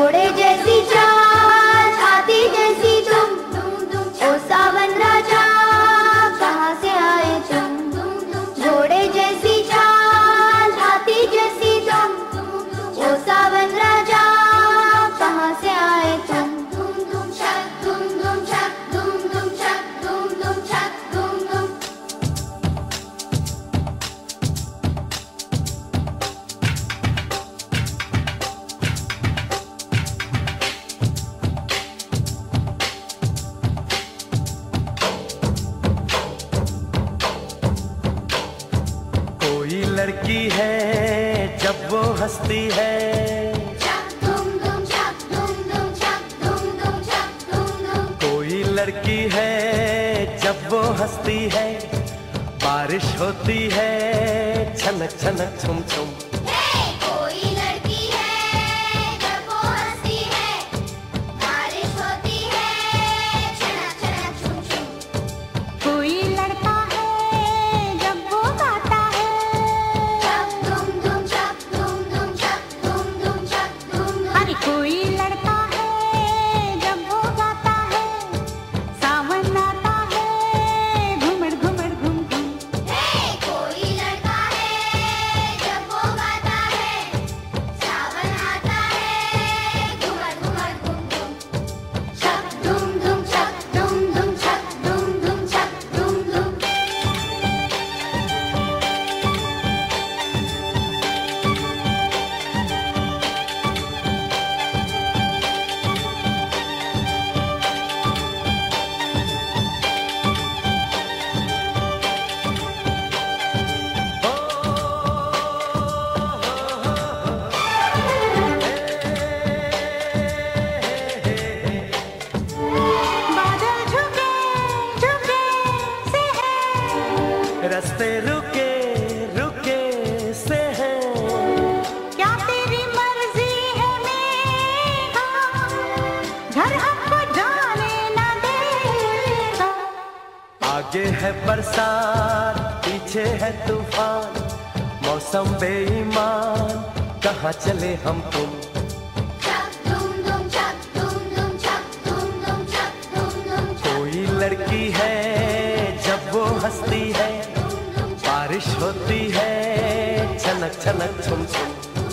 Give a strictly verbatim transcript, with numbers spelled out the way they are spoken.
घोड़े जैसी चाल, हाथी जैसी तुम, ओ सावन राजा कहाँ से आए तुम। घोड़े जैसी चाल, हाथी जैसी तुम, ओ सावन राजा कहाँ से आए तुम। लड़की है जब वो हंसती है, कोई लड़की है जब वो हंसती है, बारिश होती है छनक छनक छुम छुम। कोई लड़की है जब वो हंसती है, बारिश होती है छनक छनक छुम छुम। कोई लड़का है जब वो गाता है, कोई लड़का है जब वो गाता है, सावन आता है घुमड़ घुमड़ घुम घुम। कोई लड़का है जब वो गाता है, सावन आता है घुमड़ घुमड़ घुम घुम। छक धुम धुम छक धुम धुम छक धुम धुम छक धुम धुम। रास्ते रुके रुके से हैं, क्या तेरी मर्जी है मेरा, घर हमको जाने न देगा। आगे है बरसात पीछे है तूफान, मौसम बेईमान कहाँ चले हम तुम। कोई लड़की है जब वो हंसती है, बारिश होती है छनक छनक छुम छुम।